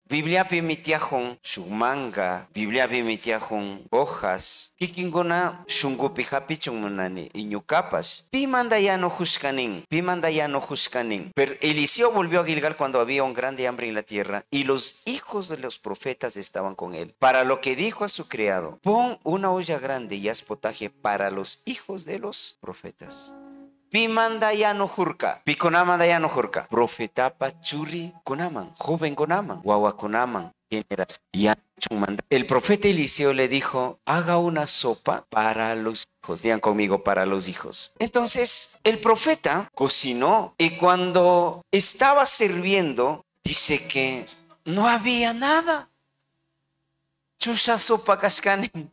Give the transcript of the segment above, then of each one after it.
Biblia pimitiajon shumanga, Biblia pimitiajon hojas, kikingona shungupi hapichun munani, iñucapas. Pimandayano Jushkanin. Pero Eliseo volvió a Gilgal cuando había un grande hambre en la tierra y los hijos de los profetas estaban con él. Para lo que dijo a su criado, pon una olla grande y haz potaje para los hijos de los profetas. Pimandayano Jurka, Piconamandayano Jurka, profetapa churi konaman, joven konaman, guagua konaman, el profeta Eliseo le dijo, haga una sopa para los hijos, digan conmigo, para los hijos. Entonces el profeta cocinó y cuando estaba sirviendo, dice que no había nada. Chusha sopa kashkanin.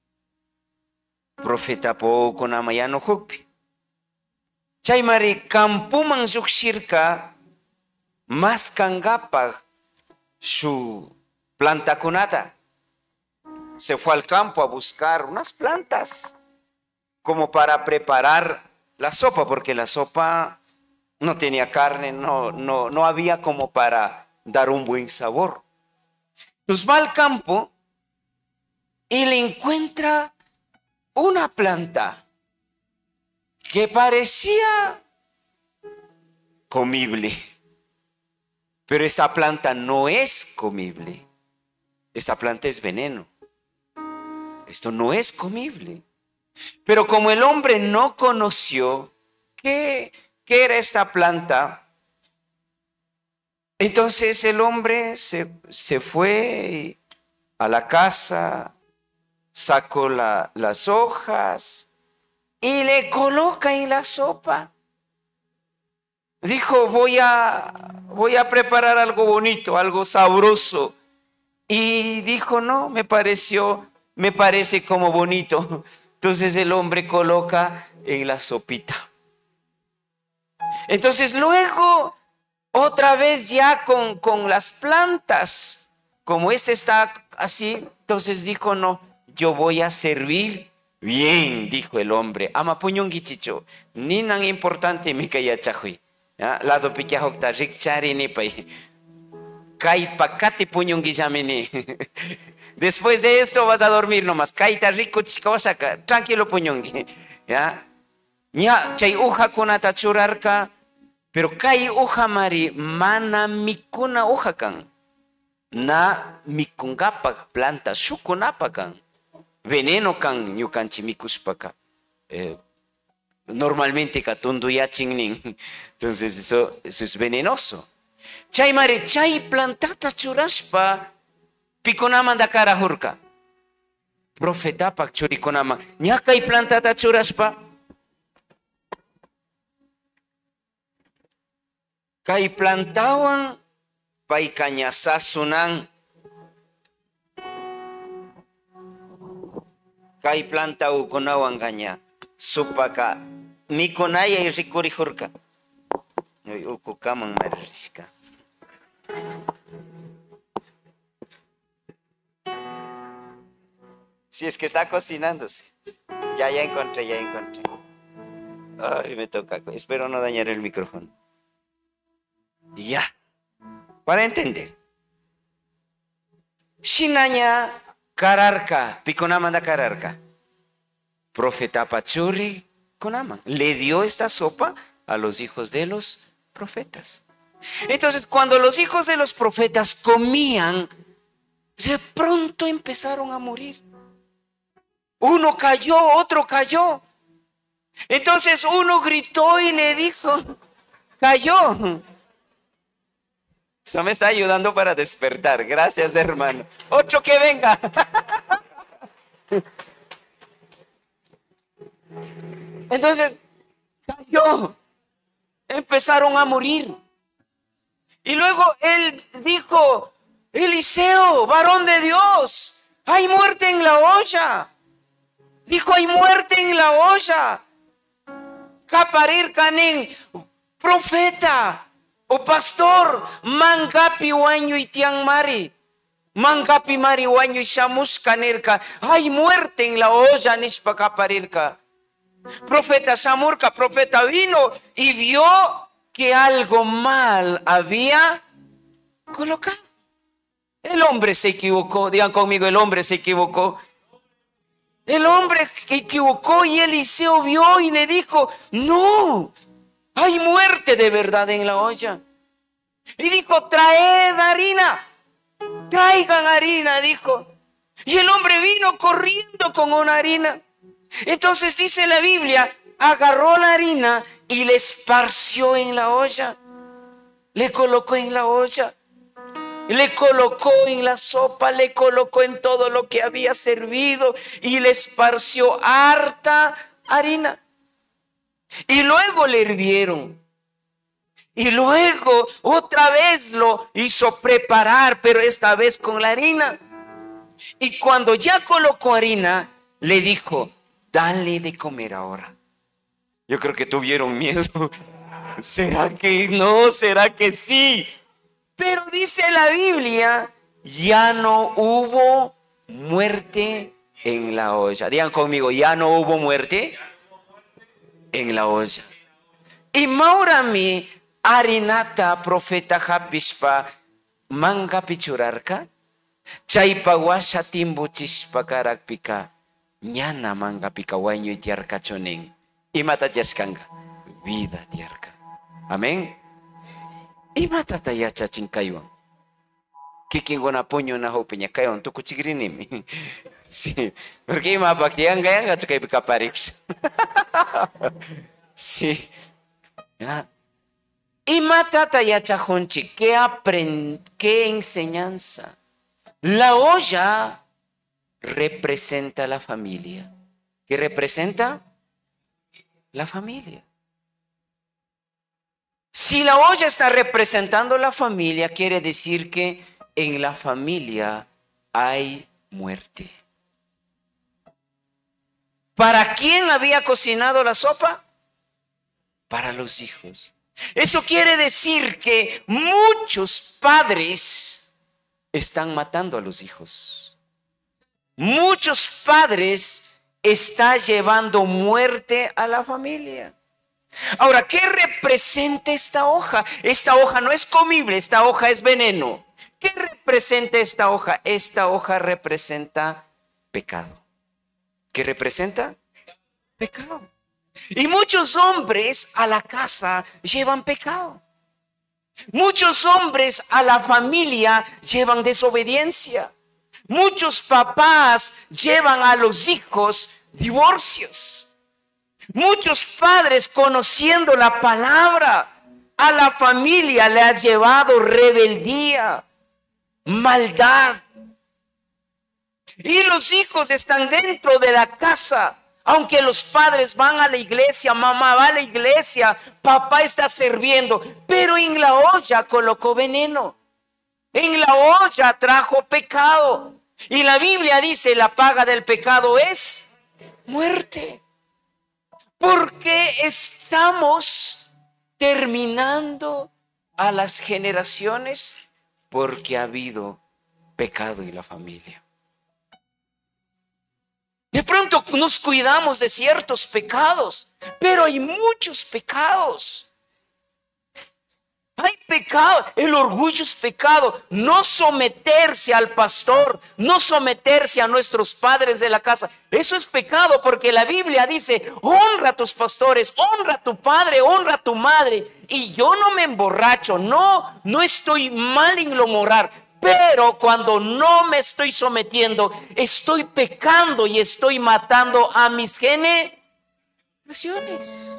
Profeta po konamayano jukpi. Chaymari kampuman shukshirka mas kangapag su planta kunata. Se fue al campo a buscar unas plantas como para preparar la sopa, porque la sopa no tenía carne, no había como para dar un buen sabor. Entonces va al campo y le encuentra una planta que parecía comible, pero esta planta no es comible. Esta planta es veneno. Esto no es comible. Pero como el hombre no conoció qué era esta planta, entonces el hombre se fue a la casa, sacó las hojas y le coloca en la sopa. Dijo, voy a preparar algo bonito, algo sabroso. Y dijo, no, me parece como bonito. Entonces el hombre coloca en la sopita. Entonces luego, otra vez ya con las plantas, como este está así, entonces dijo, no, yo voy a servir bien, dijo el hombre. Ama puñongi chicho, ni tan importante mi kaya chahui. Lado pichahokta rikchari ni pay. Kai pakati puñongi jamini. Después de esto vas a dormir nomás. Kaita rico chikawasaka, tranquilo puñongi. Ya, chay uja kunata churarka, pero kai uja mari mana mikuna uja kan. Na mikungapak planta shukunapa kan. Veneno kan ñukanchi mikushpaka. Normalmente katundu yachingnin. Entonces eso es venenoso. Chay mari chay plantata churashpa pikunaman da cara hurka. Profetapak churikunaman. Ñakay plantata churashpa. Kay plantawan pay kañasasunan. Kay planta ukunawan gaña supaka mikunaya y rikurijurka. Ukukaman maririshka. Si es que está cocinándose. Ya encontré. Ay, me toca. Espero no dañar el micrófono. Ya. Para entender. Shinaña kararka, piconamanda kararka. Profeta Pachuri Konaman le dio esta sopa a los hijos de los profetas. Entonces, cuando los hijos de los profetas comían, de pronto empezaron a morir. Uno cayó, otro cayó. Entonces uno gritó y le dijo, cayó. Eso me está ayudando para despertar. Gracias, hermano. Otro que venga. Entonces, cayó. Empezaron a morir. Y luego él dijo, Eliseo, varón de Dios, hay muerte en la olla. Dijo, hay muerte en la olla. Caparir canen, profeta o pastor, mangapi waño y tiang mari. Mangapi mari waño y shamus canerka. Hay muerte en la olla, nishpa caparirka. Profeta Shamurka, profeta vino y vio que algo mal había colocado. hombre se equivocó. Digan conmigo, el hombre se equivocó. El hombre se equivocó y Eliseo vio y le dijo, no, hay muerte de verdad en la olla. Y dijo, traed harina, traigan harina, dijo. Y el hombre vino corriendo con una harina. Entonces dice la Biblia, agarró la harina y le esparció en la olla. Le colocó en la olla. Le colocó en la sopa, le colocó en todo lo que había servido y le esparció harta harina. Y luego le hirvieron. Y luego otra vez lo hizo preparar, pero esta vez con la harina. Y cuando ya colocó harina, le dijo, dale de comer ahora. Yo creo que tuvieron miedo. ¿Será que no? ¿Será que sí? Pero dice la Biblia, ya no hubo muerte en la olla. Digan conmigo, ya no hubo muerte en la olla. Y maurami harinata profeta Habishpa manga pichurarka chaypa washa timbu chishpa karakpika ñana manga pika waño y tiarka chonen imata tiashkanga vida tiarka. Amén. Imata tayacha chinkaywan kikingona puño na hopeña kayon tu kuchigrinimi. Sí, porque ima baktian gaya chukay pikaparix. Sí. Imata tayacha honchi, ¿qué enseñanza? La olla representa la familia. ¿Qué representa? La familia. Si la olla está representando la familia, quiere decir que en la familia hay muerte. ¿Para quién había cocinado la sopa? Para los hijos. Eso quiere decir que muchos padres están matando a los hijos. Muchos padres están llevando muerte a la familia. Ahora, ¿qué representa esta hoja? Esta hoja no es comible, esta hoja es veneno. ¿Qué representa esta hoja? Esta hoja representa pecado. ¿Qué representa? Pecado. Y muchos hombres a la casa llevan pecado. Muchos hombres a la familia llevan desobediencia. Muchos papás llevan a los hijos divorcios. Muchos padres, conociendo la palabra, a la familia le ha llevado rebeldía, maldad. Y los hijos están dentro de la casa. Aunque los padres van a la iglesia, mamá va a la iglesia, papá está sirviendo, pero en la olla colocó veneno. En la olla trajo pecado. Y la Biblia dice, la paga del pecado es muerte. Porque estamos terminando a las generaciones porque ha habido pecado en la familia. De pronto nos cuidamos de ciertos pecados, pero hay muchos pecados. Hay pecado, el orgullo es pecado. No someterse al pastor, no someterse a nuestros padres de la casa, eso es pecado, porque la Biblia dice, honra a tus pastores, honra a tu padre, honra a tu madre. Y yo no me emborracho, no estoy mal en lo moral. Pero cuando no me estoy sometiendo, estoy pecando y estoy matando a mis generaciones.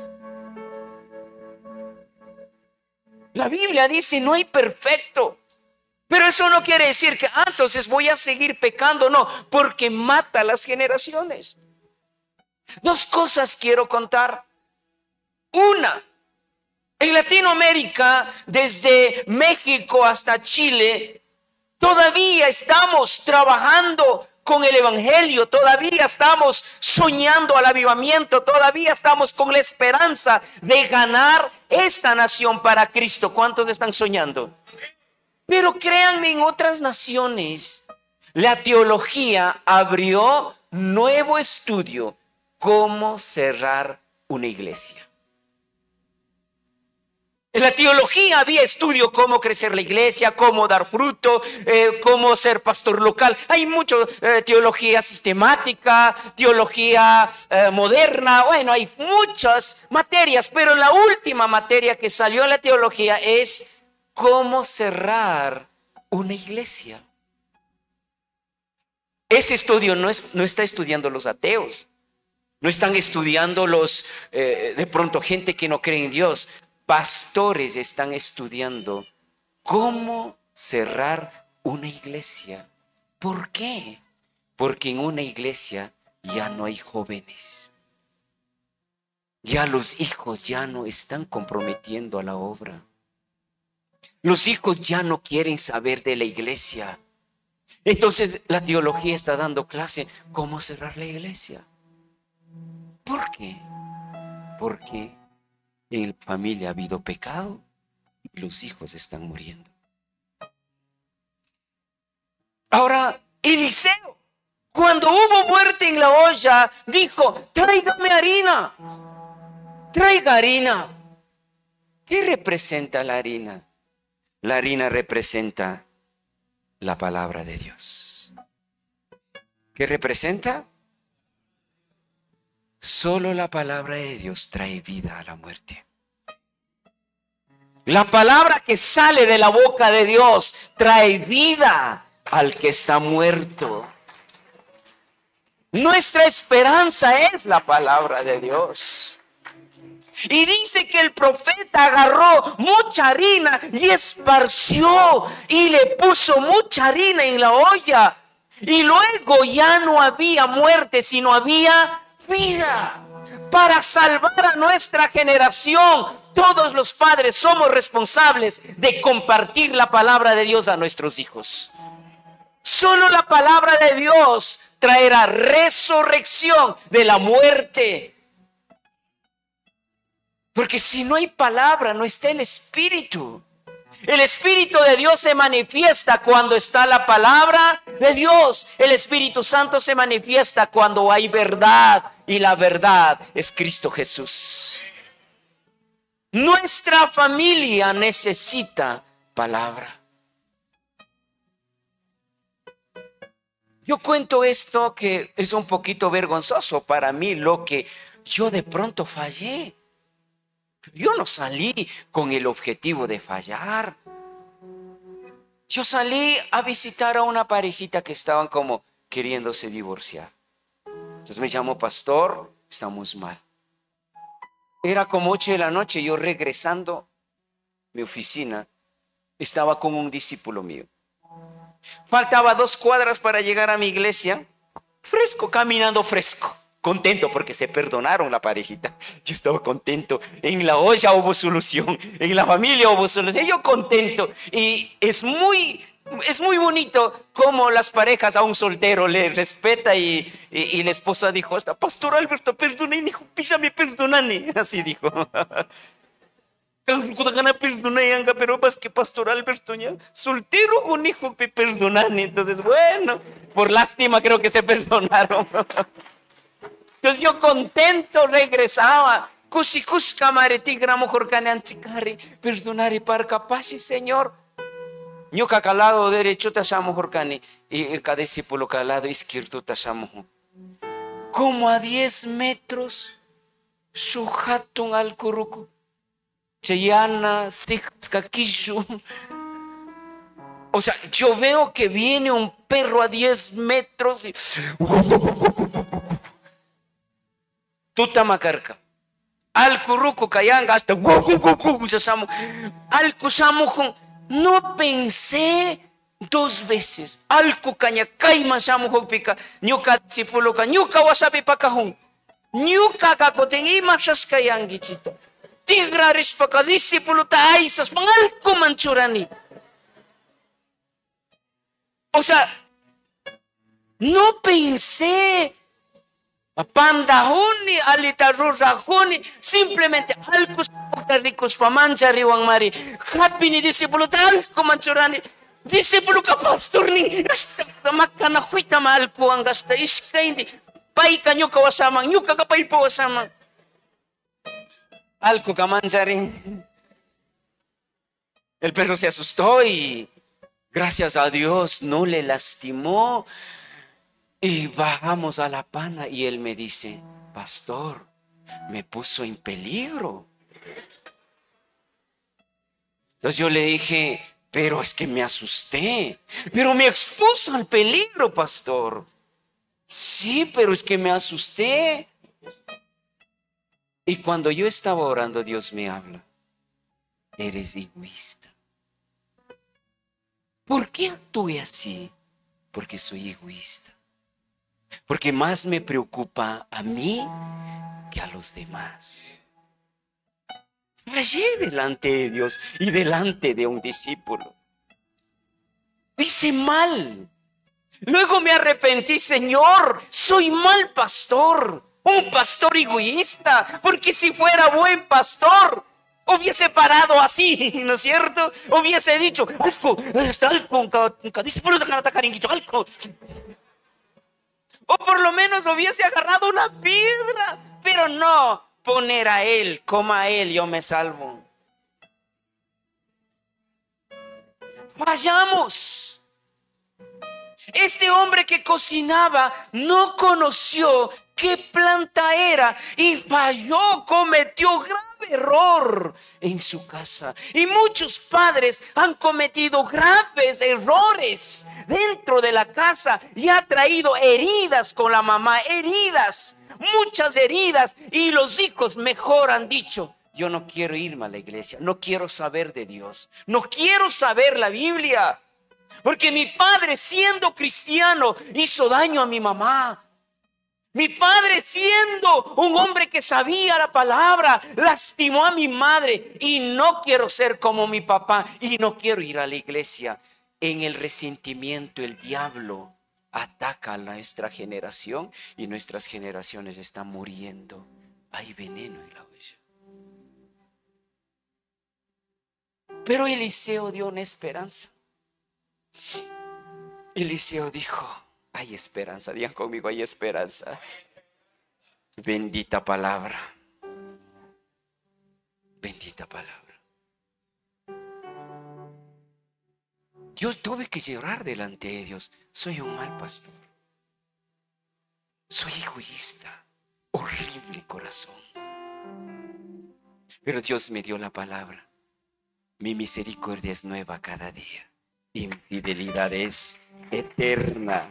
La Biblia dice, no hay perfecto. Pero eso no quiere decir que, entonces voy a seguir pecando. No, porque mata a las generaciones. Dos cosas quiero contar. Una, en Latinoamérica, desde México hasta Chile, todavía estamos trabajando con el evangelio, todavía estamos soñando al avivamiento, todavía estamos con la esperanza de ganar esta nación para Cristo. ¿Cuántos están soñando? Pero créanme, en otras naciones la teología abrió nuevo estudio, cómo cerrar una iglesia. En la teología había estudio cómo crecer la iglesia, cómo dar fruto, cómo ser pastor local. Hay mucha teología sistemática, teología moderna. Bueno, hay muchas materias, pero la última materia que salió en la teología es cómo cerrar una iglesia. Ese estudio no está estudiando los ateos. No están estudiando de pronto gente que no cree en Dios. Pastores están estudiando cómo cerrar una iglesia. ¿Por qué? Porque en una iglesia ya no hay jóvenes. Ya los hijos ya no están comprometiendo a la obra. Los hijos ya no quieren saber de la iglesia. Entonces la teología está dando clase cómo cerrar la iglesia. ¿Por qué? Porque en la familia ha habido pecado y los hijos están muriendo. Ahora, Eliseo, cuando hubo muerte en la olla, dijo: tráigame harina, traiga harina. ¿Qué representa la harina? La harina representa la palabra de Dios. ¿Qué representa? Solo la palabra de Dios trae vida a la muerte. La palabra que sale de la boca de Dios trae vida al que está muerto. Nuestra esperanza es la palabra de Dios. Y dice que el profeta agarró mucha harina y esparció y le puso mucha harina en la olla. Y luego ya no había muerte, sino había vida. Para salvar a nuestra generación, todos los padres somos responsables de compartir la palabra de Dios a nuestros hijos. Solo la palabra de Dios traerá resurrección de la muerte. Porque si no hay palabra, no está el Espíritu. El Espíritu de Dios se manifiesta cuando está la palabra de Dios. El Espíritu Santo se manifiesta cuando hay verdad. Y la verdad es Cristo Jesús. Nuestra familia necesita palabra. Yo cuento esto que es un poquito vergonzoso para mí, lo que yo de pronto fallé. Yo no salí con el objetivo de fallar. Yo salí a visitar a una parejita que estaban como queriéndose divorciar. Entonces me llamó: pastor, estamos mal. Era como 8 de la noche, yo regresando a mi oficina, estaba con un discípulo mío. Faltaba 2 cuadras para llegar a mi iglesia, fresco, caminando fresco. Contento porque se perdonaron la parejita. Yo estaba contento. En la olla hubo solución. En la familia hubo solución. Yo contento. Y es muy bonito cómo las parejas a un soltero le respeta y la esposa dijo: pastor Alberto, perdone, hijo, písame, perdonane. Así dijo. Pero más que pastor Alberto, ya soltero con hijo, perdonane. Entonces, bueno, por lástima creo que se perdonaron. Entonces yo contento regresaba. Perdonare para capaz, Señor. Yo calado derecho tachamos Jorcani y cada discípulo calado izquierdo tachamos. Como a 10 metros, sujaton al curuco. Chayana, Sixcaquillo. O sea, yo veo que viene un perro a 10 metros y Tutamacarca. Al curruco cayanga hasta al cusamujo. No pensé 2 veces. Al cucaña caima samujo pica. Ñuka disipuluca. Ñuka wasabi pakahun. Ñuka kakoten ima shascayangichita. Tigra rispaka disipuluta aisas. Pangalco manchurani. O sea, no pensé. Pandahuni, alitarurahuni, simplemente algo ricos pamancha riwang mari. Happy ni disipulu talco manchurani. Disipulu ka pastor ni makana huita malco ang gasta iskaindi. Paika nyuka wasamang, nyuka ka paipo wasamang. Alco ka mancharin. El perro se asustó y gracias a Dios no le lastimó. Y bajamos a la pana y él me dice, pastor, me puso en peligro. Entonces yo le dije, pero es que me asusté, pero me expuso al peligro, pastor. Sí, pero es que me asusté. Y cuando yo estaba orando, Dios me habla, eres egoísta. ¿Por qué actúe así? Porque soy egoísta. Porque más me preocupa a mí que a los demás. Fallé delante de Dios y delante de un discípulo. Hice mal. Luego me arrepentí, Señor, soy mal pastor, un pastor egoísta, porque si fuera buen pastor, hubiese parado así, ¿no es cierto? Hubiese dicho, o por lo menos hubiese agarrado una piedra, pero no poner a él, coma a él, yo me salvo. Fallamos. Este hombre que cocinaba no conoció qué planta era y falló, cometió grave error en su casa. Y muchos padres han cometido graves errores dentro de la casa y ha traído heridas con la mamá, heridas, muchas heridas, y los hijos mejor han dicho, yo no quiero irme a la iglesia, no quiero saber de Dios, no quiero saber la Biblia. Porque mi padre, siendo cristiano, hizo daño a mi mamá. Mi padre, siendo un hombre que sabía la palabra, lastimó a mi madre. Y no quiero ser como mi papá y no quiero ir a la iglesia. En el resentimiento, el diablo ataca a nuestra generación y nuestras generaciones están muriendo. Hay veneno en la olla. Pero Eliseo dio una esperanza. Eliseo dijo, hay esperanza, digan conmigo, hay esperanza. Bendita palabra. Bendita palabra. Yo tuve que llorar delante de Dios. Soy un mal pastor. Soy egoísta. Horrible corazón. Pero Dios me dio la palabra. Mi misericordia es nueva cada día. Mi fidelidad es eterna.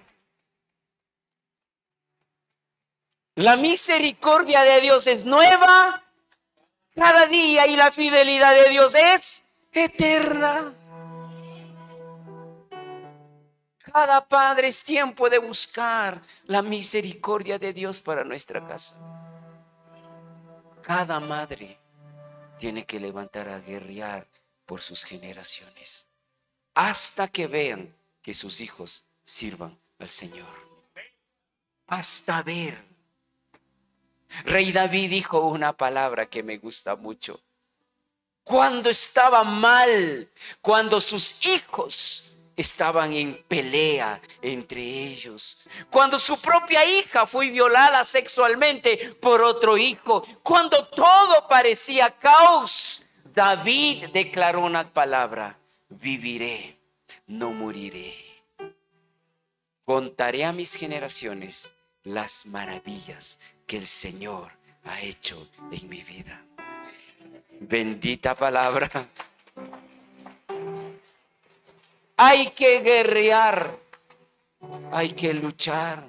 La misericordia de Dios es nueva cada día y la fidelidad de Dios es eterna. Cada padre es tiempo de buscar la misericordia de Dios para nuestra casa. Cada madre tiene que levantar a guerrear por sus generaciones hasta que vean que sus hijos sirvan al Señor. Hasta ver. Rey David dijo una palabra que me gusta mucho. Cuando estaba mal, cuando sus hijos estaban en pelea entre ellos, cuando su propia hija fue violada sexualmente por otro hijo, cuando todo parecía caos, David declaró una palabra: viviré, no moriré. Contaré a mis generaciones las maravillas que el Señor ha hecho en mi vida. Bendita palabra. Hay que guerrear, hay que luchar.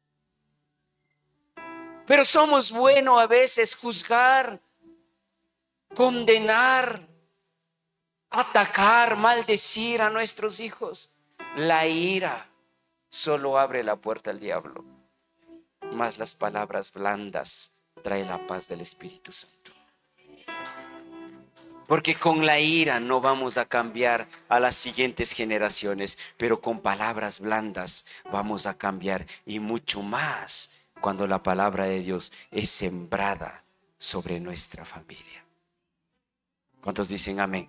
Pero somos buenos a veces juzgar, condenar, atacar, maldecir a nuestros hijos. La ira solo abre la puerta al diablo, mas las palabras blandas traen la paz del Espíritu Santo. Porque con la ira no vamos a cambiar a las siguientes generaciones, pero con palabras blandas vamos a cambiar, y mucho más cuando la palabra de Dios es sembrada sobre nuestra familia. ¿Cuántos dicen amén?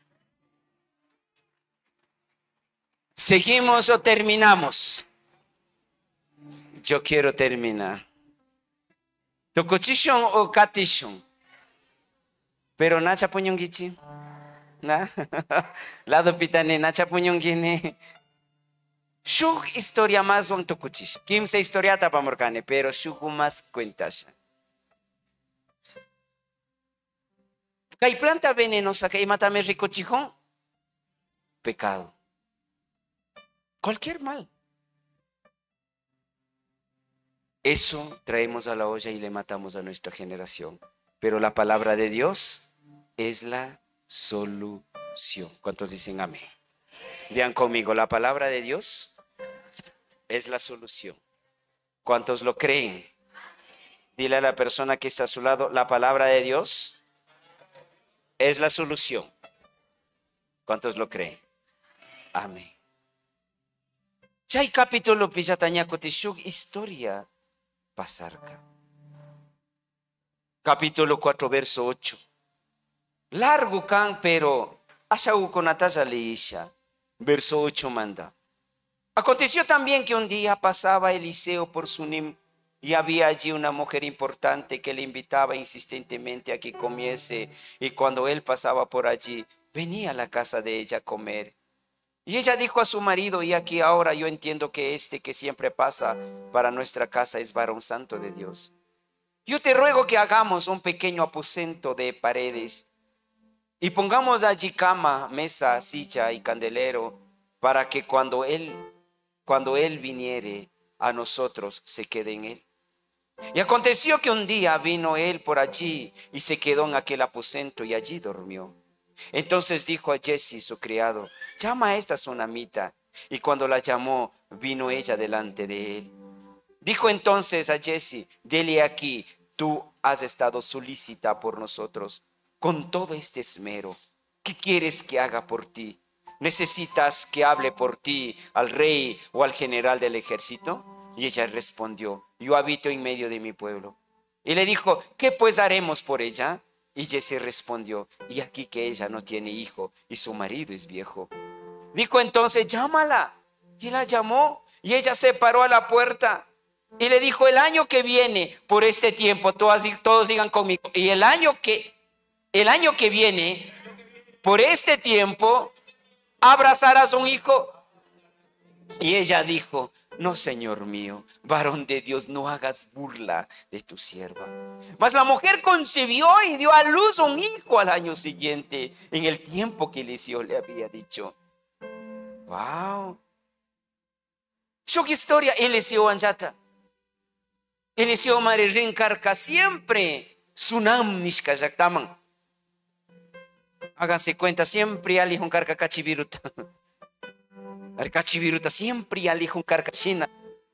¿Seguimos o terminamos? Yo quiero terminar. ¿Tocochishon o catishon? Pero nacha puñongichi. Lado pitane nacha puñón gine. Shuk historia más wang tukuchish. Kimse historia tapa morcane, pero shuk más cuentas. Kay planta venenosa que mátame rico chijón. Pecado. Cualquier mal. Eso traemos a la olla y le matamos a nuestra generación. Pero la palabra de Dios es la solución. ¿Cuántos dicen amén? Digan conmigo, la palabra de Dios es la solución. ¿Cuántos lo creen? Dile a la persona que está a su lado, la palabra de Dios es la solución. ¿Cuántos lo creen? Amén. Chay capítulo pisataña kotishuk historia pasarca. Capítulo 4, verso 8. Largo can, pero ashagu con Natasha leisha. Verso 8 manda. Aconteció también que un día pasaba Eliseo por Sunim y había allí una mujer importante que le invitaba insistentemente a que comiese, y cuando él pasaba por allí, venía a la casa de ella a comer. Y ella dijo a su marido, y aquí ahora yo entiendo que este que siempre pasa para nuestra casa es varón santo de Dios. Yo te ruego que hagamos un pequeño aposento de paredes y pongamos allí cama, mesa, silla y candelero, para que cuando él viniere a nosotros se quede en él. Y aconteció que un día vino él por allí y se quedó en aquel aposento y allí durmió. Entonces dijo a Jesse su criado, llama a esta sunamita. Y cuando la llamó, vino ella delante de él. Dijo entonces a Jesse, dele aquí, tú has estado solícita por nosotros con todo este esmero. ¿Qué quieres que haga por ti? ¿Necesitas que hable por ti al rey o al general del ejército? Y ella respondió, yo habito en medio de mi pueblo. Y le dijo, ¿qué pues haremos por ella? Y Jesse respondió, y aquí que ella no tiene hijo y su marido es viejo. Dijo entonces, llámala. Y la llamó y ella se paró a la puerta. Y le dijo, el año que viene por este tiempo, todos digan conmigo, y el año que viene por este tiempo, abrazarás un hijo. Y ella dijo, no, Señor mío, varón de Dios, no hagas burla de tu sierva. Mas la mujer concibió y dio a luz un hijo al año siguiente, en el tiempo que Eliseo le había dicho. Wow. Shok historia Eliseo anjata. Eliseo mare reencarca siempre sunam nishka yaktaman. Háganse cuenta, siempre alihun carca cachiviruta. Cachiviruta siempre alihun carca china.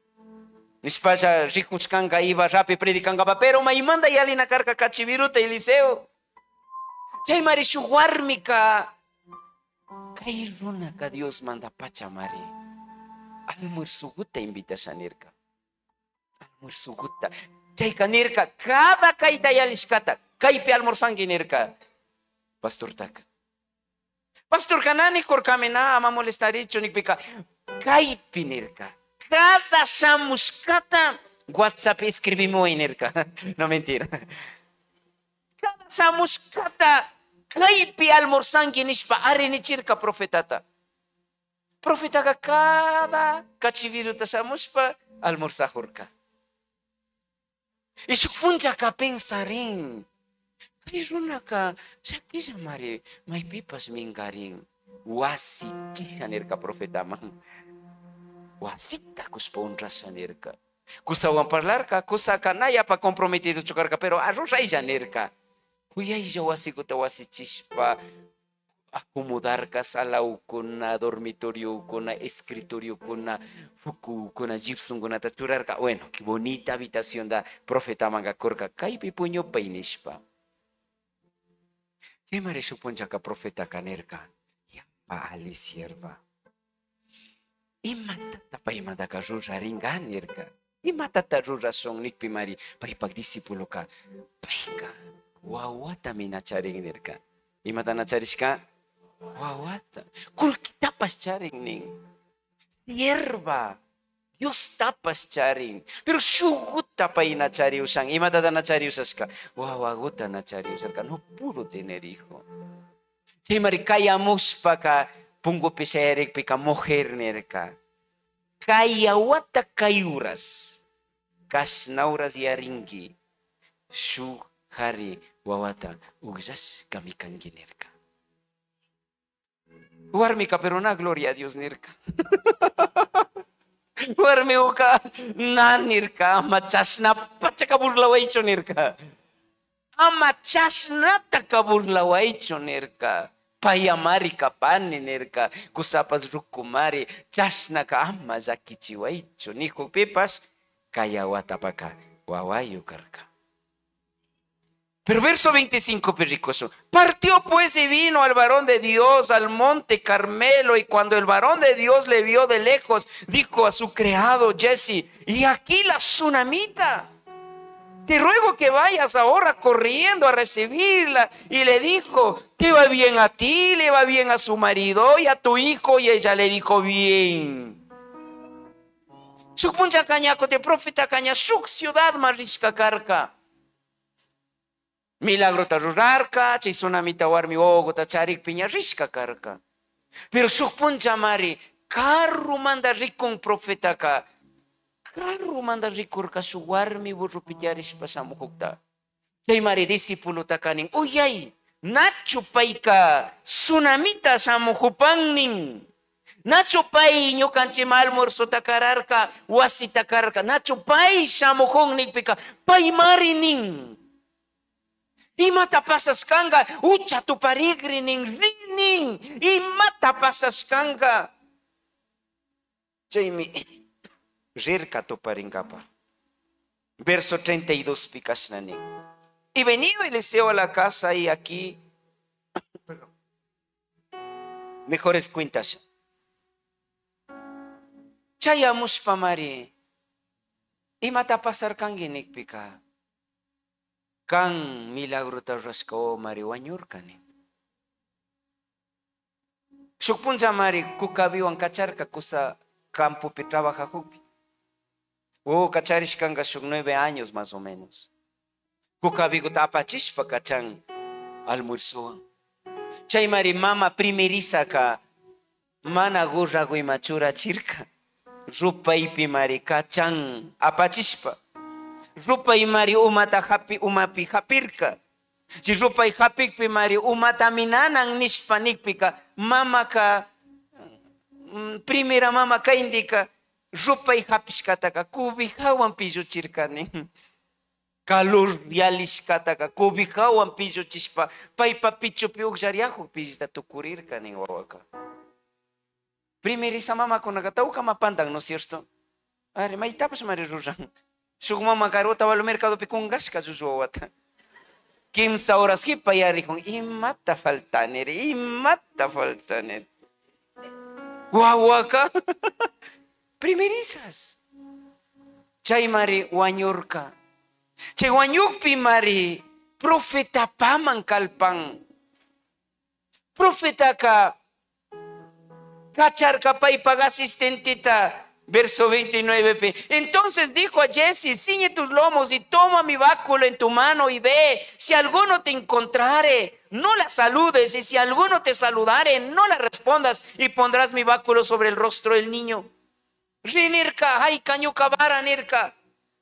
Nispaya rikuchkanga iba rapi predicanga, pero maimanda y alina carca cachiviruta Eliseo. Chay mari shuwarmika. Kay runa ka Dios manda pachamari. Almuerzuguta invita shanirka. Almuerzuguta. Chay kanirka cada kaita yalishkata. Kaype almorsangi nirka. Pastor taka. Pastor kanani korkamena ama molestaricho nikpika. Kaype nirka. Cada shamushkata WhatsApp escribimos en nirka. No mentira. Cada shamushkata kaype almorsangi nishpa arenichirka profetata. Profeta cada cachiviruta shamushpa almorzajurka. Y shukpunja ka pensarin. Kay runaka shakilla mari maypipas mingarin. Wasi hanerka profeta man. Wasita kuspa honras hanerka. Kusawan parlarka, kusaka naya pa comprometido chocarka, pero arroz ahí hanerka. Kuyay ya wasikuta wasichishpa. Acomodar sala kuna dormitorio kuna escritorio kuna fuku kuna gypsum kuna tachurarka. Bueno, qué bonita habitación da profeta manga korka kaipi puño painishpa. ¿Qué mare suponcha ka profeta kanerka? Ya pa ali sierva. Imatata pa imada ka rura ringanirka. Imatata rura son nikpi mari pa ipak disipulo ka. Paika wawata minacharinirka. Imata nacharishka. Wawata. Kulki tapas charing ning. Sierva. Dios tapas charing. Pero shugut tapay na chariusang. Imata na chariusaska. Wawaguta na chariusarka. No pudo tener hijo. Chay mari kaya muspaka pungo piserek pika mujer nerka. Kaya wata kayuras. Kasnauras yaringi. Shu hari wawata ugjas kami kanginerka. Warmika pero na gloria a Dios nirka. Warmi uka nanirka machasna pachakaburlawaicho nirka. Ama chasna takaburlawaicho nirka. Payamari kapani nirka. Kusapas rukumari chasna ka ama zakichiwaicho. Nijo pepas kaya watapaka wawayu karka. Pero verso 25, pericoso. Partió pues y vino al varón de Dios al monte Carmelo, y cuando el varón de Dios le vio de lejos, dijo a su criado Jesse, y aquí la tsunamita, te ruego que vayas ahora corriendo a recibirla. Y le dijo, te va bien a ti, le va bien a su marido y a tu hijo. Y ella le dijo, bien. Supuncha cañaco te profeta caña, suk ciudad marisca carca. Milagro tarurarka, chay tsunamita warmi ogota charik piña rishka karka. Pero sukpun chamari, carro manda rikun profeta ka. Carro manda rikurka su warmi burro pillaris pasamukta. Chay mari discípulo takanin, uyay, nacho paika, tsunamita samujupannin. Nacho pay ñukanchi almuerzo takararka, wasi takararka. Nacho pay samujon nikpika, pay marinin. Imata pasas kanga, ucha tu parigri ning rinin. Imata pasas kanga. Jamie, rirka tu paringapa. Verso 32 picas nani. Y venido Eliseo a la casa y aquí, mejores cuentas. Chayamos pamari. Imata pasar kanginik pika. Kang milagro tarrasko mari wanyur kani. Sukpunja mari kukabiwan kacharka kusa campo pe trabaja jupi. Kacharish kanga suk 9 años más o menos. Kukabigo tapachishpa kachan almuerzo. Chay mari mama primeriza ka mana gurra guimachura chirka. Rupa ipi mari kachan apachishpa. Rupa y mari umata hapi umapi hapirka. Si rupa y hapikpi mari umata minanan nishpanikpika. Mama ka primera mama ka indika. Rupa y hapishkataka kubihawan pilluchirkani. Calor yalishkataka kubihawan pilluchishpa. Paipa pichupi uxariajo pillita tukurirkani wawaka. Primeriza mama con agatauka mapandan, ¿no es cierto? Are maitapas mari ruran. Sugmama garota va al mercado pikungasca su suawata. 15 horas hipa ya rijon. Imata faltaner, imata faltaner. Guaguaca. Primerizas. Chay mari wanyurka. Chay wanyukpi mari. Profeta paman kalpan. Profeta ka. Cachar kapay pag asistentita. Verso 29. Entonces dijo a Jesse, ciñe tus lomos y toma mi báculo en tu mano y ve. Si alguno te encontrare, no la saludes. Y si alguno te saludare, no la respondas. Y pondrás mi báculo sobre el rostro del niño. Rinirka, hay cañuca vara nirka.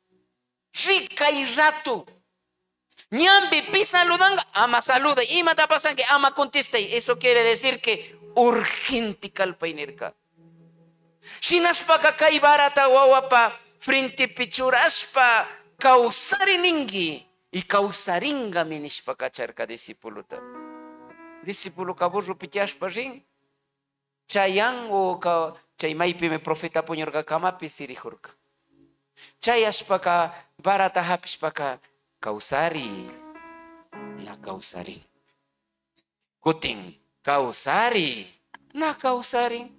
Rica y rato. Ñambi pisa ludanga, ama saluda. Y mata pasan que ama conteste. Eso quiere decir que urgente calpainirka. Shinashpa kakai barata wawapa frente pichurashpa kausariningi y kausaringa minishpa kacharka discípuluta. Discípulo kaburro pichashpa ring. Chayan o chay maipi me profeta puñorga kamapi sirijurka. Chayashpa ka barata hapishpa ka kausari na kausari. Kuting kausari na kausari.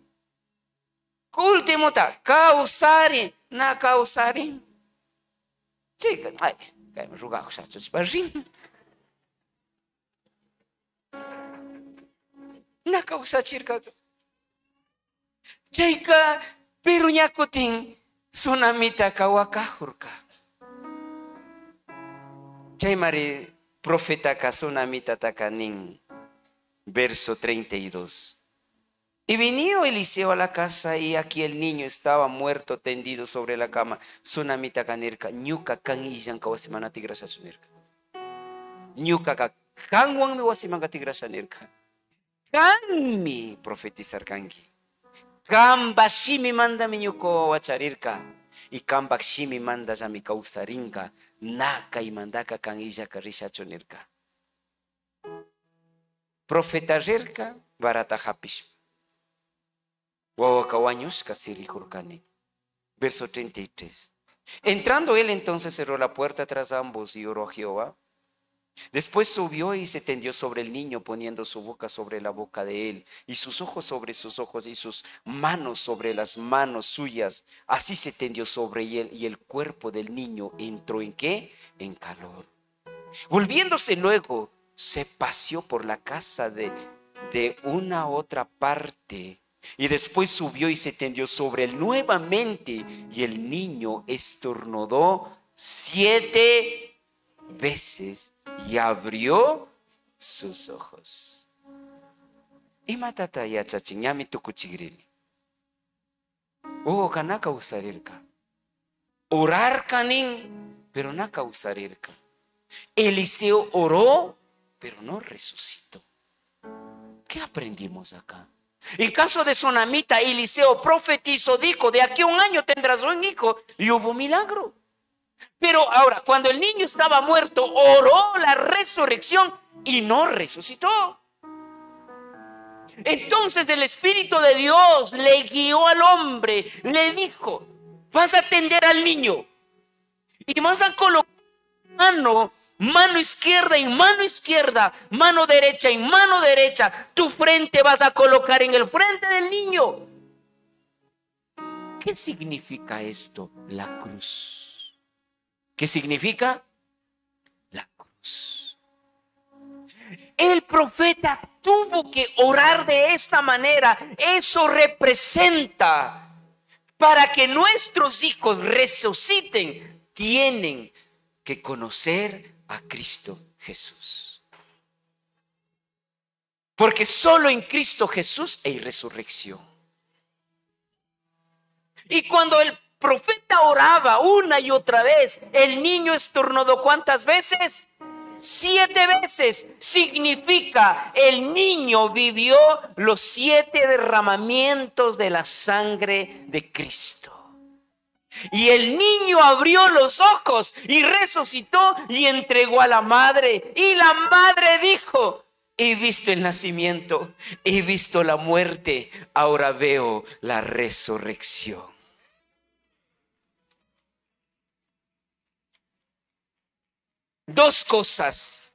Último ta, causari, na causari. Chica, ay, que me ruga, ya tus barrin. Na causa chirka. Chica, pero nyakuting tsunamita kawakahurka. Chay mari profeta ka tsunamita takaning. Verso 32. Y vino Eliseo a la casa y aquí el niño estaba muerto tendido sobre la cama. Sunamita kanirka, ñuka kan illan kawasimana tigrasha sunirka. Ñuka ka kanwan mi wasimanga tigrasha nirka. Kanmi profetizar kanki. Kamba shimi manda mi ñuko wacharirka. Y kamba shimi manda ya mi kausarinka. Naka y mandaka kan illa karisha chunirka. Profeta rirka barata hapish. Wawakawaños kasiri hurkani. Verso 33. Entrando él entonces cerró la puerta tras ambos y oró a Jehová. Después subió y se tendió sobre el niño, poniendo su boca sobre la boca de él, y sus ojos sobre sus ojos, y sus manos sobre las manos suyas. Así se tendió sobre él, y el cuerpo del niño entró ¿en qué? En calor. Volviéndose luego, se paseó por la casa de una otra parte. Y después subió y se tendió sobre él nuevamente, y el niño estornudó 7 veces y abrió sus ojos. Y matata ya chachiñami tukuchigrini. Kanaka usarirka. Orar kanin, pero naka usarirka. Eliseo oró, pero no resucitó. ¿Qué aprendimos acá? En caso de Sunamita, Eliseo profetizó, dijo, de aquí a un año tendrás un hijo, y hubo milagro. Pero ahora, cuando el niño estaba muerto, oró la resurrección y no resucitó. Entonces el Espíritu de Dios le guió al hombre, le dijo, vas a atender al niño y vas a colocar mano izquierda en mano izquierda, mano derecha en mano derecha. Tu frente vas a colocar en el frente del niño. ¿Qué significa esto? La cruz. ¿Qué significa? La cruz. El profeta tuvo que orar de esta manera. Eso representa, para que nuestros hijos resuciten, tienen que conocer a Cristo Jesús. Porque solo en Cristo Jesús hay resurrección. Y cuando el profeta oraba una y otra vez, el niño estornudó ¿cuántas veces? 7 veces. Significa, el niño vivió los 7 derramamientos de la sangre de Cristo. Y el niño abrió los ojos y resucitó y entregó a la madre. Y la madre dijo, he visto el nacimiento, he visto la muerte, ahora veo la resurrección. Dos cosas.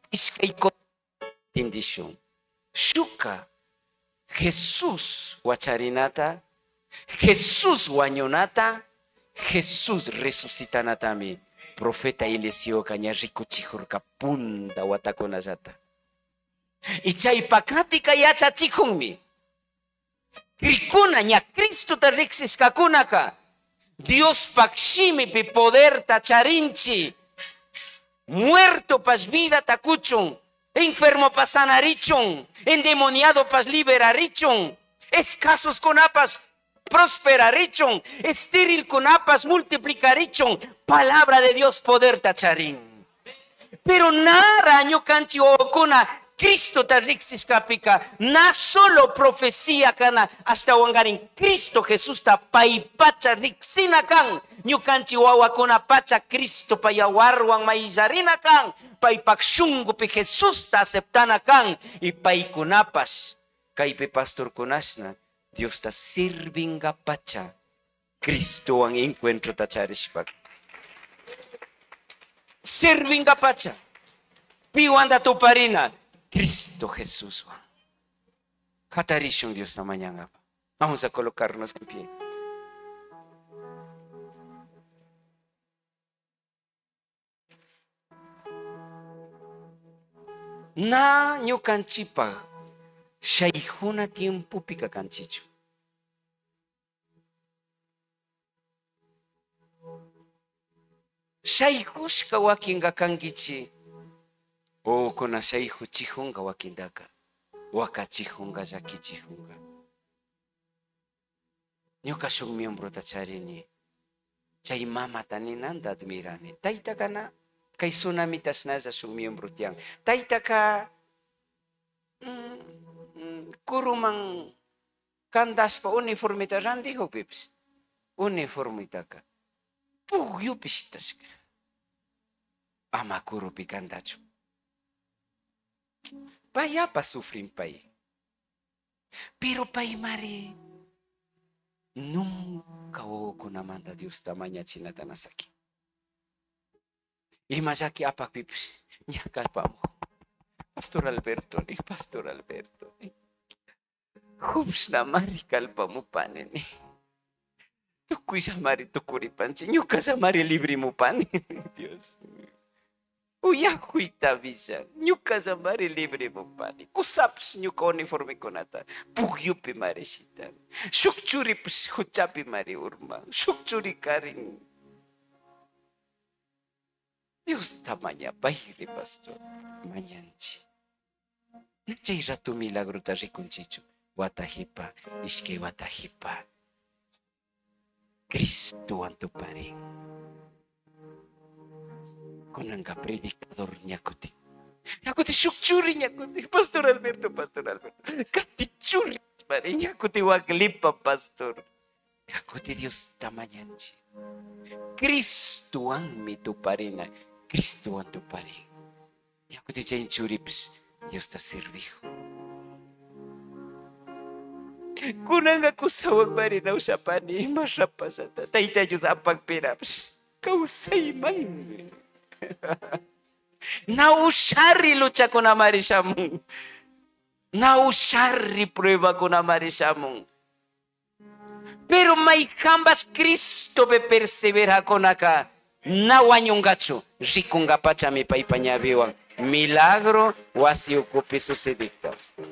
Shuka, Jesús wacharinata, Jesús wañonata, Jesús resucitanatami. Profeta Eliseo kañarrico chihurka punta watakunayata. Y chaypakatika yachachikunmi. Krikuna ña Cristo ta riksishkakunaka. Dios pakshimi pi poder tacharinchi. Muerto pas vida takuchun, enfermo pas sanarichun, endemoniado pas liberarichun, escasos con apas prosperarichun, estéril con apas multiplicarichun. Palabra de Dios poder tacharin. Pero nada año canchi o kuna Cristo tarixis kapika, na solo profecía kana hasta wangar en Cristo Jesús ta paipacha rixina kan, ñukanchi wawa kuna pacha Cristo payawarwan maillarina kan, paipakshungu pe Jesús ta aceptana kan, y paikunapas, kaipe pastor kunashna, Dios ta sirvinga pacha, Cristo an encuentro tacharishpak. Sirvinga pacha, piwanda tu parina, Cristo Jesús. Catarishon Dios esta mañana. Vamos a colocarnos en pie. Na ño canchipa. Shaihuna tiempo pica canchicho. Shaihushka wakinga kangichi. O con ashaihu chihunga wakindaka. wakachijunga llakichijunga. Ñuka shuk miembro tacharini. Chay mama taninanda admirani. Tayta kana kay tsunami tashnalla shuk miembro tiyan. Tayta ka kuruman kandashpa uniformita randijo pips. Uniformitaka. Pugyupish tashka. Ama kurupi kandachu. Payapa sufrin pay. Pero pay mari nunca kunamanda Dios tamanya chinata nasaki. Imajaki apak pips. Nyakalpamo. Pastor Alberto. Hubs na mari kalpamo paneni. Tukuy sa mari tukuripanchi. Nyuka sa mari libre mo paneni. Dios mío. Uyakuy tabisan. Nyuka sa mari libre mo pani. Kusaps nyuka uniforme konata. Pugyupi mari sitan. Shukchuri pus huchapi mari urma. Shukchuri karing. Dios tamanya bahiri pastor. Manyanchi. Nachay ratu milagro ta rikunchichu. Watahipa. Ishke watahipa. Cristo antu paring. Konanga predicador nyakuti. Nyakuti shukchuri nyakuti. Pastor Alberto. Katichuri paring nyakuti waklipa pastor. Nyakuti Dios tamanyanchi. Cristo ang mitu parina. Cristo antu paring. Nyakuti chain churips. Dios ta servijo. Kunanga kusawag marina usapani. Masapasata. Tayta Diyos apag piraps. Kausay man. Naushari lucha ko na marisamong. Naushari prueba ko na marisamong. Pero may kambas Cristo be persevera ko na ka. Nawanyong gacho. Rikunga pacha mi paipanyabiwang. Milagro wasi okupi sucedicto.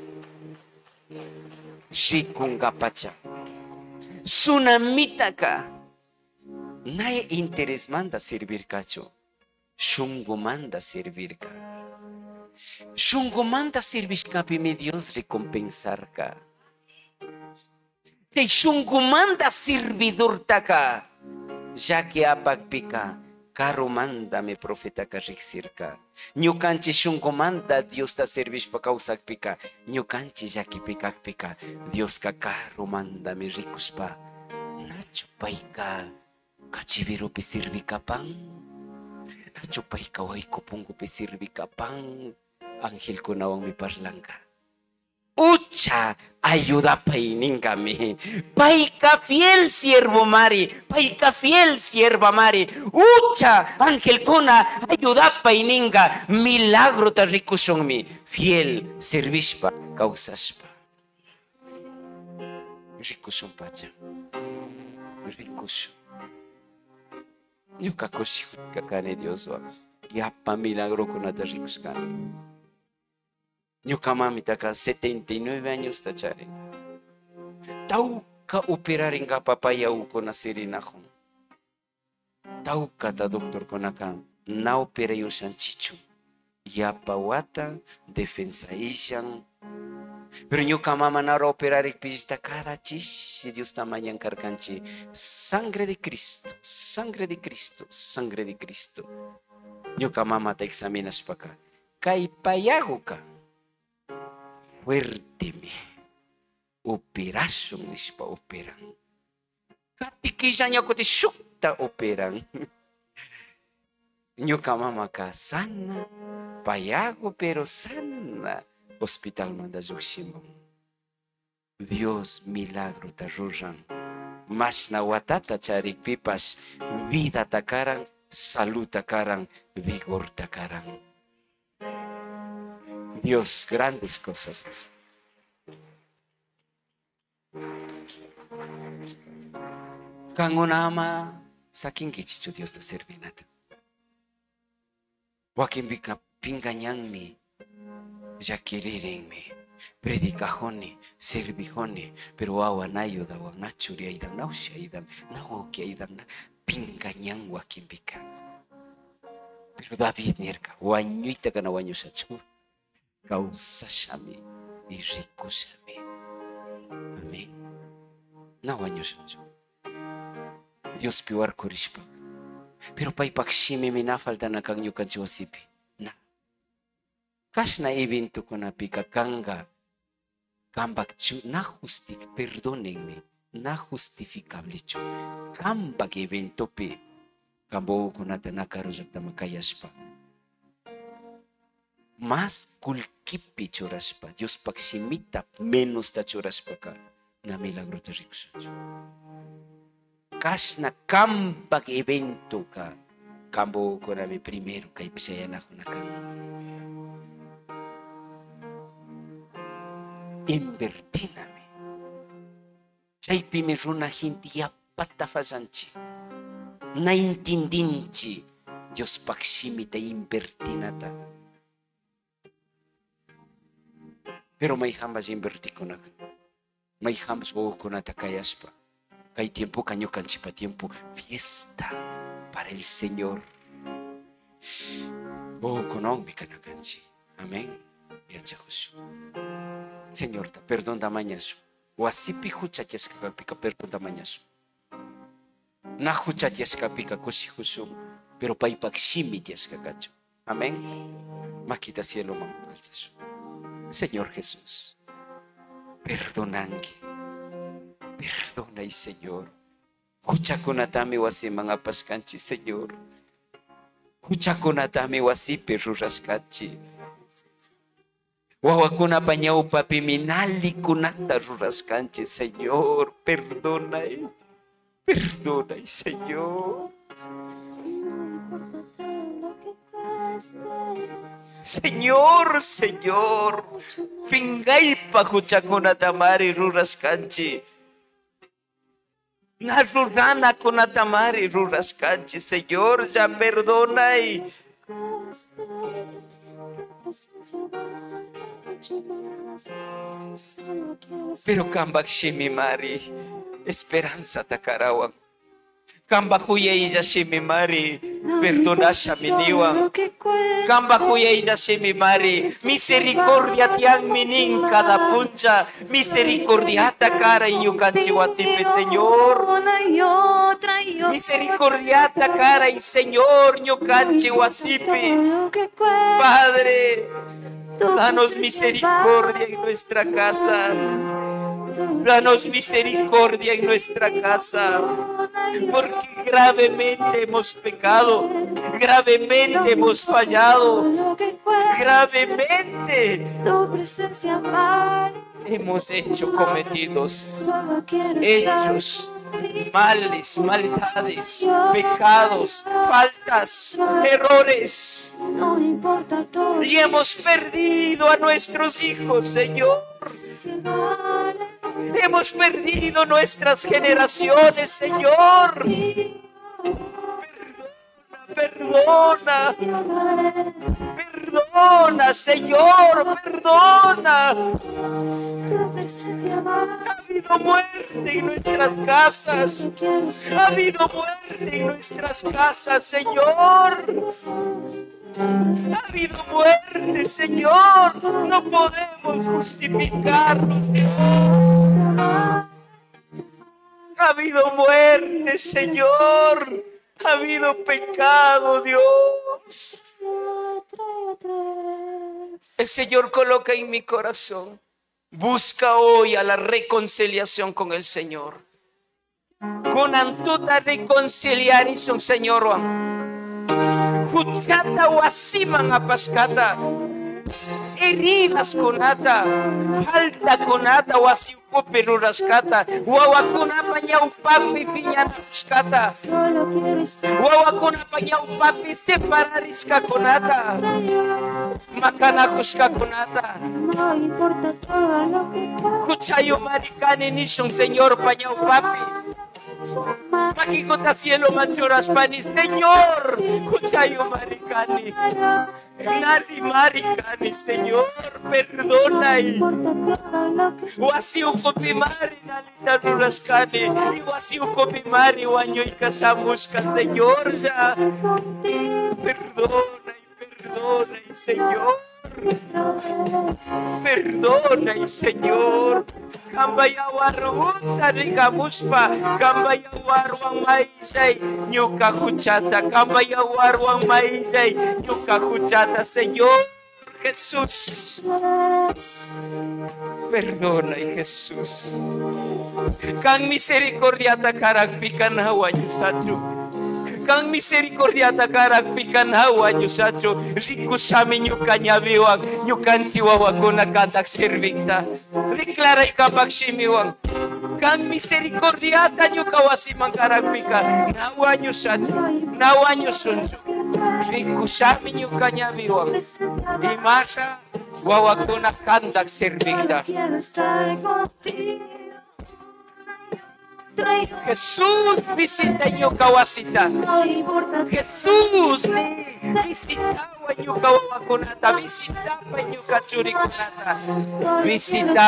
Rikunga pacha. Tsunamita ka. Nay interes manda servir kacho. Shungo manda servir ka. Shungo manda servir kapi mi Dios recompensar ka. Te shungo manda servidor taka. Ya que apagpika. Karo manda me profeta ka riksirka. Nyukanchi shungo manda Dios ta servir pa kausak pika. Nyukanchi jaki pikak pika. Dios ka karo manda me rikus pa. Nachupay ka. Kachibiru pi sirvi kapang. Nachupay ka way kupungo pi sirvi kapang. Anghel ko nawang mi parlangka. Ucha, ayuda painin kami. Paika fiel siervo Mari. Paika fiel sierva Mari. Ucha, ángel kuna, ayuda paininga. Milagro ta rikusong mi. Fiel servispa, kausaspa. Rikusong pacha. Rikusong. Yuka koshi kakane Dios wa. Yapa milagro kuna ta rikuskan. Nyuka mami taka 79 años tachari. Tau ka operarin ka papaya uko na sirinakon. Tau ka ta doktor ko na ka na opera yusan chichu. Yapa wata defensa isyan. Pero nyuka mama nara operarik pista cada chis. Si Dios tamañan karkanchi. Sangre de Cristo, sangre de Cristo, sangre de Cristo. Nyuka mama te examinas paka. Kay payago ka. Fuerte me. Operación nispa operan. Katikisya niya ko ti shukta operan. Nyuka mama ka sana. Payago pero sana. Hospital manda Joshimon. Dios milagro ta ruran. Mas na watata charik pipas. Vida takarang. Salud takarang. Vigor takarang. Dios, grandes cosas hace. Kangonama saking kichichu Dios ta servinat. Wakin bika pingañan mi, ya queriren mi, predicajone, servijone, pero awa nayuda wa nachuri aidan, nausha aidan, nawoki aidan, pingañan wakin bika. Pero David nierka, wañuita kana wañu sachu. Causa shami. y recúsame. Amén. Nawa ñusunchu. Dios piwar korishpa. Pero paypak shimi mina falta na kang ñukanchu wasipi. Na. Kashna evento kunapika kanga. Kambak chu na perdónenme. Na justificable chu. Kambak evento pe. Kambo kunata nakarujak tamakayaspa. Más kulkipi churaspa. Dios pak shimita menos ta churaspa ka. Na milagro ta rikusunchu. Kashna kambak evento ka. Kambo kunami primero kay pisayanaku na kang. Invertiname. Chaypi me runa hinti yapata fazanchi. Naintindinchi. Dios pakshimita invertinata. Pero may hambas invertikunak. May hambas kunata kayaspa. Kay tiempo kanyo kanchipa tiempo. Fiesta para el Señor. Kunong mi kanakanchi. Amén. Yacha Jesús. Señor, perdón da mañasu. Wasipi huchatias kapika perdón da mañasu. Na huchatias kapika kusi husum. Pero paipak shimitias kakacho. Amén. Makita cielo mampalsasu. Señor Jesús. Perdonanque. Perdona y Señor. Huchakonatame wasi mangapaskanchi, Señor. Huchakonatame wasipi ruraskanchi. Wawakuna pañau papi minali kunata ruraskanchi, Señor. Perdona, Señor. Señor. Pingay pa huchakunata mari ruraskanchi. Narurana kunatamari ruraskanchi, Señor. Ya perdona. Pero kambak shimi mari esperanza takarawan. Kambak huya shimi mari perdona shaminiwan. Kambak huya shimi mari misericordia tiang minin cada puncha. Misericordiata cara y yukanchi watipe, Señor. Misericordiata cara y Señor yukanchi wasipi. Padre, danos misericordia en nuestra casa. Danos misericordia en nuestra casa. Porque gravemente hemos pecado. Gravemente hemos fallado. Gravemente hemos cometidos hechos, males, maldades, pecados, faltas, errores. No importa todo. Y hemos perdido a nuestros hijos, Señor. Hemos perdido nuestras generaciones, Señor. Perdona. Perdona, Señor. Perdona. Ha habido muerte en nuestras casas. Ha habido muerte en nuestras casas, Señor. Ha habido muerte, Señor. No podemos justificarnos, Dios. Ha habido muerte, Señor. Ha habido pecado, Dios. El Señor coloca en mi corazón. Busca hoy a la reconciliación con el Señor. Con antuta reconciliar y son Señor. Huchata wasiman apaskata. Heridas konata. Falta konata wasiukope ruraskata. Wawakuna pañau papi piñanaskata. Wawakuna pañau papi separarisca konata. Makanakuska konata. No importa todo lo que pasa. Kuchayo maricani nishon Señor pañau papi. Makikota cielo manchuras pani, Señor. Kuchayo maricani. Nari maricani, Señor. Perdona y wasiu kopimari nalita ruraskani. Y wasiu kopimari wanyo y casamusca, Señor. Ya. Perdona y Señor. Perdona, Señor. Kambayawarunta rigamuspa, kambayawarwang maisay, nyuka kuchata, kambayawarwang maisay, nyuka kuchata, Señor Jesús. Perdona, Jesús. Kang misericordiata karagpikan hawa nyusatro. Kang misericordiata karagpikan hawa nyusatro. Riku sami nyuka nyabiwang, nyukan chiwawa ko nakatak servikta. Riklaray kapag simiwang. Kang misericordiata nyuka wasimang karagpikan. Nawa nyusatro, nawa nyusunso. Riku sami nyuka nyabiwang. Imasa, wawa ko nakatak servikta. Jesús, visita en Yokawasita. Jesús, visita en Yokawakunata. Visita en Yokachurikunata. Visita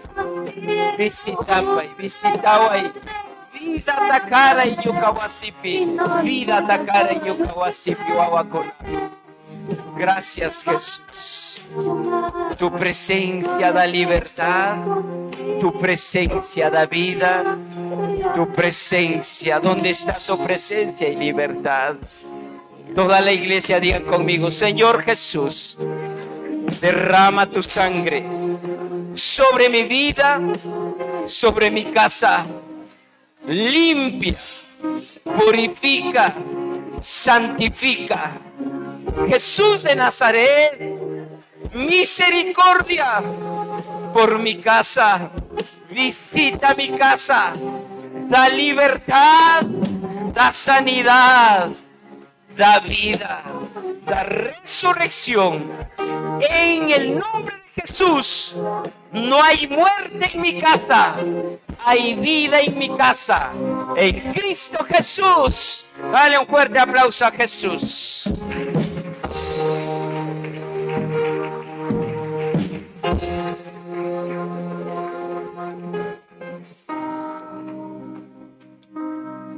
vida takara en Yokawasipi. Vida takara en Yokawasipi. Wawakuna. Gracias, Jesús. Tu presencia da libertad. Tu presencia da vida. Tu presencia, ¿dónde está tu presencia y libertad? Toda la iglesia diga conmigo, Señor Jesús, derrama tu sangre sobre mi vida, sobre mi casa, limpia, purifica, santifica. Jesús de Nazaret, misericordia por mi casa, visita mi casa. Da libertad, da sanidad, da vida, da resurrección. En el nombre de Jesús, no hay muerte en mi casa, hay vida en mi casa. En Cristo Jesús. Dale un fuerte aplauso a Jesús.